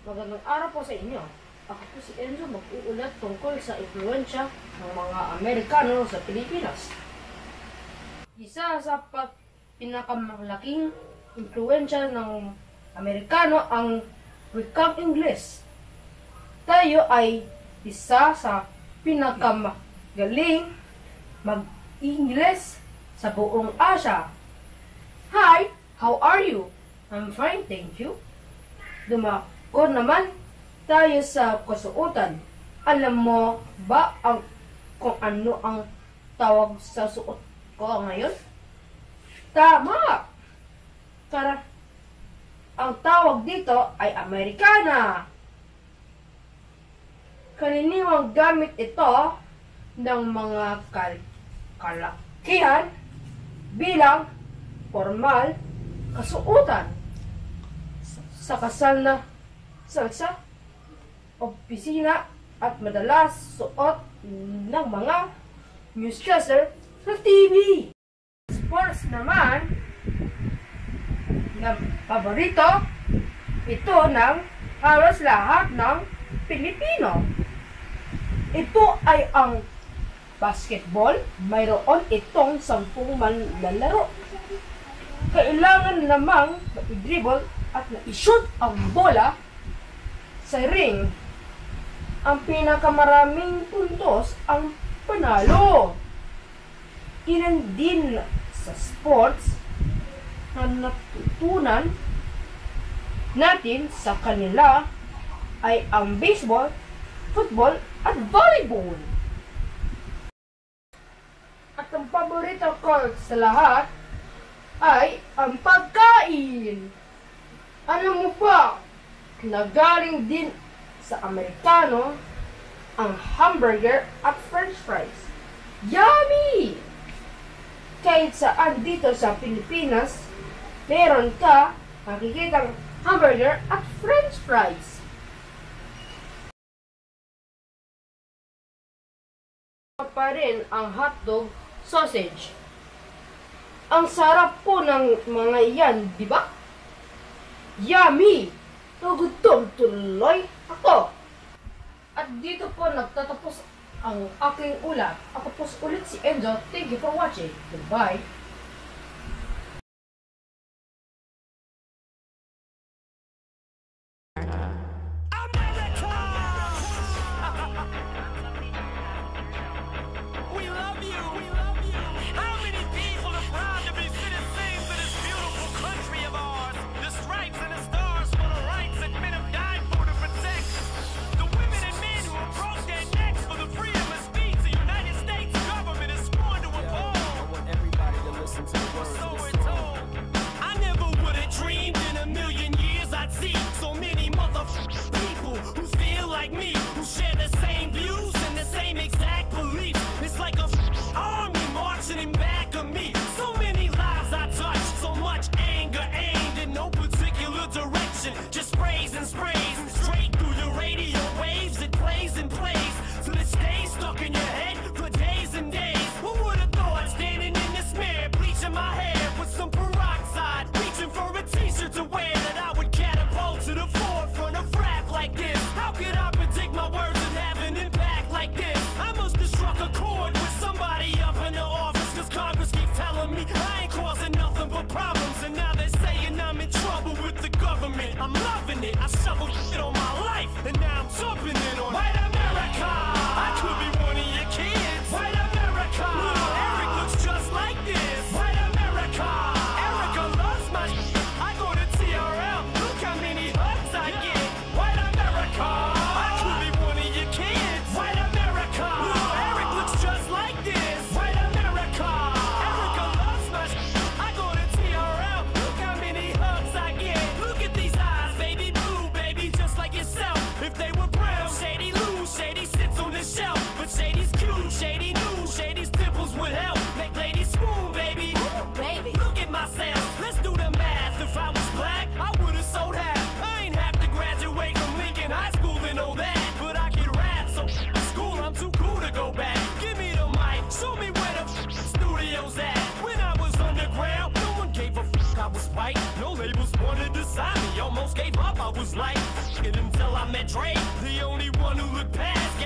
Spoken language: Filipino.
Magandang araw po sa inyo. Ako po si Enzo, mag-uulat tungkol sa impluwensya ng mga Amerikano sa Pilipinas. Isa sa pinakamalaking impluwensya ng Amerikano ang wikang Ingles. Tayo ay isa sa pinakamagaling mag-Ingles sa buong Asia. Hi, how are you? I'm fine, thank you. Dumako naman tayo sa kasuotan. Alam mo ba kung ano ang tawag sa suot ko ngayon? Tama! Ang tawag dito ay Americana. Karaniwang gamit ito ng mga kalakihan bilang formal kasuotan sa kasal na salsa, opisina at madalas suot ng mga newscaster sa TV. Sports naman na paborito ito ng halos lahat ng Pilipino. Ito ay ang basketball. Mayroon itong 10 manlalaro. Kailangan namang i-dribble at na-shoot ang bola sa ring. Ang pinakamaraming puntos ang panalo. Ilan din sa sports na natutunan natin sa kanila ay ang baseball, football, at volleyball. At ang paborito ko sa lahat ay ang pagkain. Alam mo ba, nagaling din sa Amerikano ang hamburger at french fries. Yummy! Kahit saan dito sa Pilipinas, meron ka makikitang hamburger at french fries. Pa rin ang hotdog sausage. Ang sarap po ng mga iyan, di ba? Yummy! Nagutom tuloy ako. At dito po nagtatapos ang aking ulat. Ako po ulit si Enzo. Thank you for watching. Goodbye. Just sprays and sprays straight through your radio waves. It plays and plays till it stays stuck in your head for days and days. Who would have thought standing in this mirror, bleaching my hair with some peroxide, reaching for a t-shirt to wear, that I would catapult to the forefront of rap like this? How could I predict my words would have an impact like this? I must have struck a chord with somebody up in the office, cause Congress keeps telling me I ain't causing nothing but problems, and now they're saying I'm in trouble with the government. I'm loving it. I shoveled shit on my life, and now I'm jumping in on White America. I could be one of your kids. White America. Little Eric looks just like this. White America. Erica loves my shit. I go to TRL. Look how many hugs I get. White America. I could be one of your kids. White America. Little Eric looks just like this. White America. Erica loves my shit. I go to TRL. Look how many hugs I get. Look at these eyes, baby, blue, baby, just like yourself. If they were brown, Shady lose, Shady sits on the shelf. But Shady's cute, Shady knew, Shady's dimples would help make ladies swoon, baby. Ooh, baby, look at myself, let's do the math. If I was black, I would've sold half. I ain't have to graduate from Lincoln High School to know that. But I can rap, so school, I'm too cool to go back. Give me the mic, show me where the studio's at. When I was underground, no one gave a I was white, no labels wanted to sign me. Almost gave up, I was like it until I met Dre, the only one who looked past